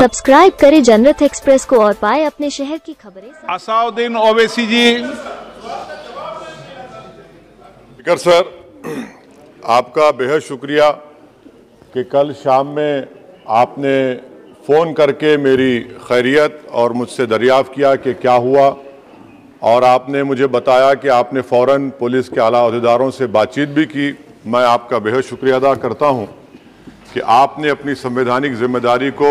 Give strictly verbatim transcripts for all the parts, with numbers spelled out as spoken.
Subscribe करें जनरत express को और पाए अपने शहर की खबरें। असाउद्दीन ओवैसी जी। स्पीकर सर, आपका बेहद शुक्रिया कि कल शाम में आपने फ़ोन करके मेरी खैरियत और मुझसे दरियाफ़्त किया कि क्या हुआ, और आपने मुझे बताया कि आपने फ़ौरन पुलिस के आला अहदेदारों से बातचीत भी की। मैं आपका बेहद शुक्रिया अदा करता हूं कि आपने अपनी संवैधानिक जिम्मेदारी को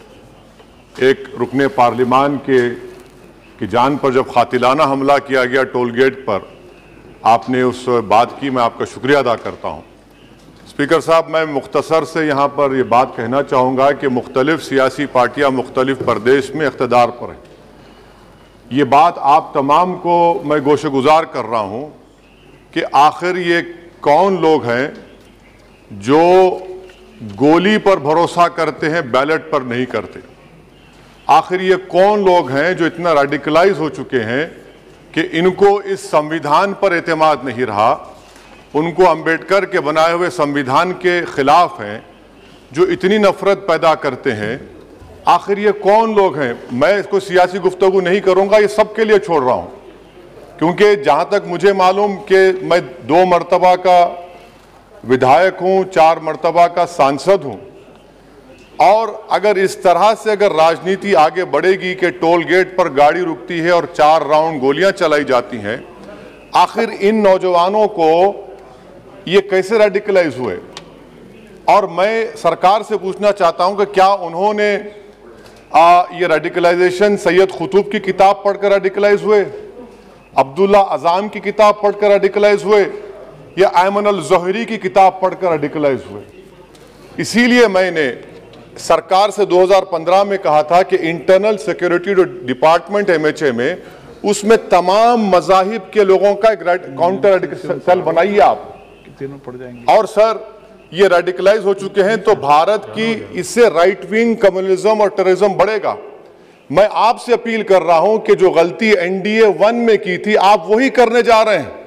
एक रुकने पार्लिमान के की जान पर जब कातिलाना हमला किया गया टोल गेट पर, आपने उस बात की। मैं आपका शुक्रिया अदा करता हूं। स्पीकर साहब, मैं मुख्तसर से यहाँ पर ये बात कहना चाहूँगा कि मुख्तलिफ सियासी पार्टियाँ मुख्तलिफ प्रदेश में इक़्तिदार पर हैं। ये बात आप तमाम को मैं गोशेगुजार कर रहा हूँ कि आखिर ये कौन लोग हैं जो गोली पर भरोसा करते हैं, बैलेट पर नहीं करते। आखिर ये कौन लोग हैं जो इतना रेडिकलाइज हो चुके हैं कि इनको इस संविधान पर एतमाद नहीं रहा, उनको अंबेडकर के बनाए हुए संविधान के खिलाफ हैं, जो इतनी नफरत पैदा करते हैं। आखिर ये कौन लोग हैं? मैं इसको सियासी गुफ्तगू नहीं करूंगा, ये सबके लिए छोड़ रहा हूं, क्योंकि जहां तक मुझे मालूम कि मैं दो मरतबा का विधायक हूं, चार मरतबा का सांसद हूं, और अगर इस तरह से अगर राजनीति आगे बढ़ेगी कि टोल गेट पर गाड़ी रुकती है और चार राउंड गोलियां चलाई जाती हैं, आखिर इन नौजवानों को ये कैसे रेडिकलाइज हुए? और मैं सरकार से पूछना चाहता हूं कि क्या उन्होंने आ, ये रेडिकलाइजेशन सैयद कुतुब की किताब पढ़कर रेडिकलाइज हुए, अब्दुल्ला अज़ाम की किताब पढ़कर रेडिकलाइज हुए, या अयमन अल ज़ोहरी की किताब पढ़कर रेडिकलाइज हुए? इसीलिए मैंने सरकार से दो हज़ार पंद्रह में कहा था कि internal security department M H A में, उसमें तमाम मज़ाहिब के लोगों का एक काउंटर सेल बनाइए आप। तीनों पड़ जाएंगे। और सर, ये रेडिकलाइज हो चुके हैं तो भारत की इससे राइट विंग कम्युनिज्म और टेररिज्म बढ़ेगा। मैं आपसे अपील कर रहा हूं कि जो गलती एन डी ए वन में की थी, आप वही करने जा रहे हैं।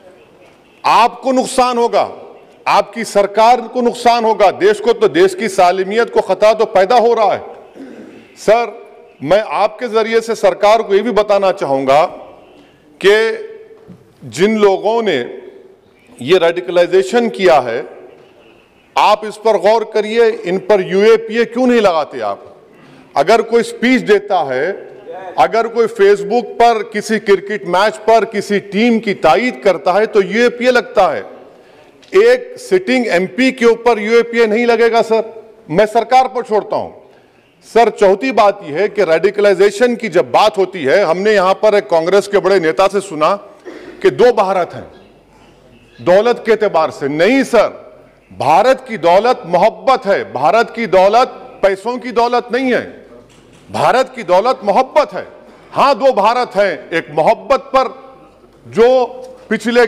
आपको नुकसान होगा, आपकी सरकार को नुकसान होगा, देश को तो, देश की सालिमियत को खतरा तो पैदा हो रहा है। सर, मैं आपके जरिए से सरकार को यह भी बताना चाहूंगा कि जिन लोगों ने ये रेडिकलाइजेशन किया है, आप इस पर गौर करिए, इन पर यू ए पी ए क्यों नहीं लगाते आप? अगर कोई स्पीच देता है, अगर कोई फेसबुक पर किसी क्रिकेट मैच पर किसी टीम की तायीद करता है तो यू ए पी ए लगता है। एक सिटिंग एम पी के ऊपर यू ए पी ए नहीं लगेगा सर। मैं सरकार पर छोड़ता हूं। सर, चौथी बात यह है कि रेडिकलाइजेशन की जब बात होती है, हमने यहां पर एक कांग्रेस के बड़े नेता से सुना कि दो भारत हैं दौलत के एतबार से। नहीं सर, भारत की दौलत मोहब्बत है। भारत की दौलत पैसों की दौलत नहीं है, भारत की दौलत मोहब्बत है। हां, दो भारत हैं, एक मोहब्बत पर जो पिछले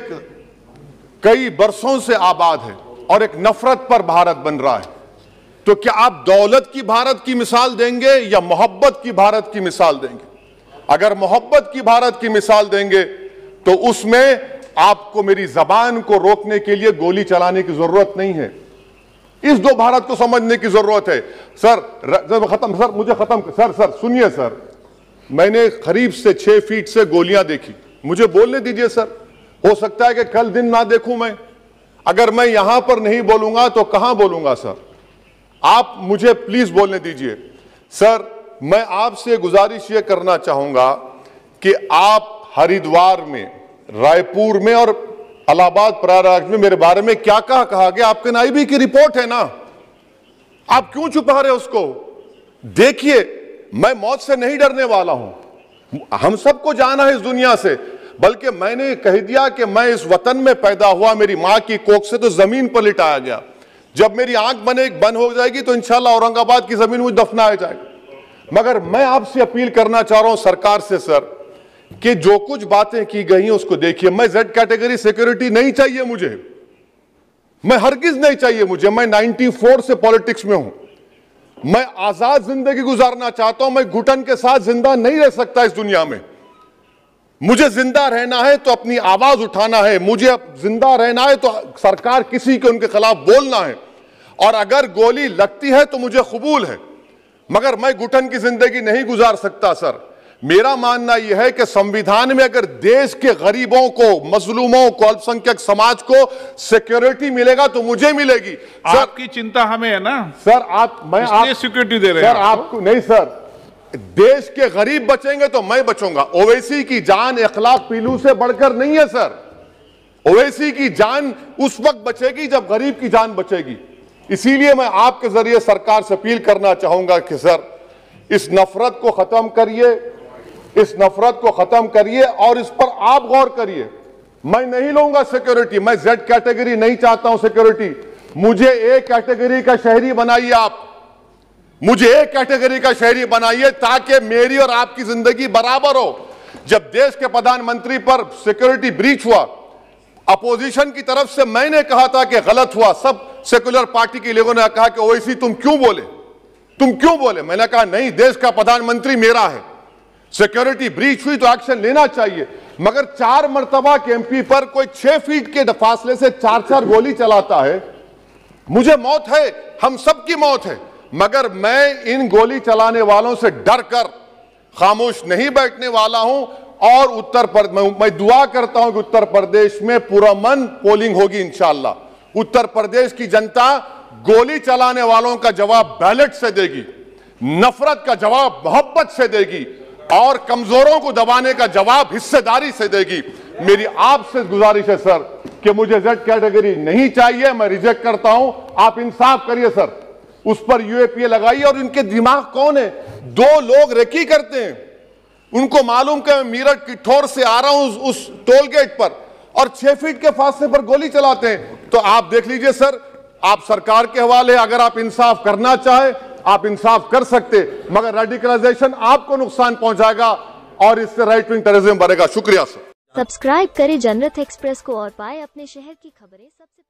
कई बरसों से आबाद है, और एक नफरत पर भारत बन रहा है। तो क्या आप दौलत की भारत की मिसाल देंगे या मोहब्बत की भारत की मिसाल देंगे? अगर मोहब्बत की भारत की मिसाल देंगे तो उसमें आपको मेरी जबान को रोकने के लिए गोली चलाने की जरूरत नहीं है। इस दो भारत को समझने की जरूरत है। सर, जब खत्म सर मुझे खत्म सर सर सुनिए सर, मैंने करीब से छह फीट से गोलियां देखी, मुझे बोलने दीजिए सर। हो सकता है कि कल दिन ना देखूं मैं। अगर मैं यहां पर नहीं बोलूंगा तो कहां बोलूंगा सर? आप मुझे प्लीज बोलने दीजिए। सर, मैं आपसे गुजारिश यह करना चाहूंगा कि आप हरिद्वार में, रायपुर में और इलाहाबाद प्रयागराज में मेरे बारे में क्या कहा कहा गया? आपके एन आई बी की रिपोर्ट है ना, आप क्यों छुपा रहे उसको? देखिए, मैं मौत से नहीं डरने वाला हूं, हम सबको जाना है इस दुनिया से। बल्कि मैंने कह दिया कि मैं इस वतन में पैदा हुआ, मेरी मां की कोख से तो जमीन पर लिटाया गया। जब मेरी आंख बने बंद हो जाएगी तो इंशाल्लाह औरंगाबाद की जमीन मुझे दफनाया जाएगा। मगर मैं आपसे अपील करना चाह रहा हूं सरकार से सर, कि जो कुछ बातें की गई हैं उसको देखिए। मैं जेड कैटेगरी सिक्योरिटी नहीं चाहिए मुझे, मैं हरगिज नहीं चाहिए मुझे। मैं चौरानवे से पॉलिटिक्स में हूं, मैं आजाद जिंदगी गुजारना चाहता हूं। मैं घुटन के साथ जिंदा नहीं रह सकता इस दुनिया में। मुझे जिंदा रहना है तो अपनी आवाज उठाना है, मुझे जिंदा रहना है तो सरकार किसी के उनके खिलाफ बोलना है, और अगर गोली लगती है तो मुझे कबूल है। मगर मैं घुटन की जिंदगी नहीं गुजार सकता सर। मेरा मानना यह है कि संविधान में अगर देश के गरीबों को, मजलूमों को, अल्पसंख्यक समाज को सिक्योरिटी मिलेगा तो मुझे मिलेगी। सर आपकी चिंता हमें है ना सर, आप मैं इसलिए सिक्योरिटी दे रहे हैं सर आपको नहीं सर, देश के गरीब बचेंगे तो मैं बचूंगा। ओवैसी की जान इखलाक पीलू से बढ़कर नहीं है सर। ओवैसी की जान उस वक्त बचेगी जब गरीब की जान बचेगी। इसीलिए मैं आपके जरिए सरकार से अपील करना चाहूंगा कि सर इस नफरत को खत्म करिए, इस नफरत को खत्म करिए और इस पर आप गौर करिए। मैं नहीं लूंगा सिक्योरिटी, मैं जेड कैटेगरी नहीं चाहता हूं सिक्योरिटी। मुझे ए कैटेगरी का शहरी बनाइए, आप मुझे ए कैटेगरी का शहरी बनाइए ताकि मेरी और आपकी जिंदगी बराबर हो। जब देश के प्रधानमंत्री पर सिक्योरिटी ब्रीच हुआ, अपोजिशन की तरफ से मैंने कहा था कि गलत हुआ। सब सेकुलर पार्टी के लोगों ने कहा कि ओवैसी तुम क्यों बोले, तुम क्यों बोले। मैंने कहा नहीं, देश का प्रधानमंत्री मेरा है, सिक्योरिटी ब्रीच हुई तो एक्शन लेना चाहिए। मगर चार मर्तबा के एमपी पर कोई छह फीट के फासले से चार चार गोली चलाता है। मुझे मौत है, हम सबकी मौत है, मगर मैं इन गोली चलाने वालों से डर कर खामोश नहीं बैठने वाला हूं। और उत्तर प्रदेश मैं, मैं दुआ करता हूं कि उत्तर प्रदेश में पुरअमन पोलिंग होगी इंशाअल्लाह। उत्तर प्रदेश की जनता गोली चलाने वालों का जवाब बैलेट से देगी, नफरत का जवाब मोहब्बत से देगी और कमजोरों को दबाने का जवाब हिस्सेदारी से देगी। मेरी आपसे गुजारिश है सर कि मुझे जेड कैटेगरी नहीं चाहिए, मैं रिजेक्ट करता हूं। आप इंसाफ करिए सर, उस पर यूएपीए लगाइए। और इनके दिमाग कौन है, दो लोग रेकी करते हैं, उनको मालूम कि मैं मीरठ किठौर से आ रहा हूं उस, उस टोल गेट पर और छह फीट के फासले पर गोली चलाते हैं। तो आप देख लीजिए सर, आप सरकार के हवाले, अगर आप इंसाफ करना चाहे आप इंसाफ कर सकते, मगर रेडिकलाइजेशन आपको नुकसान पहुंचाएगा और इससे राइट विंग टेररिज्म बढ़ेगा। शुक्रिया सर। सब्सक्राइब करें जनरत एक्सप्रेस को और पाए अपने शहर की खबरें सबसे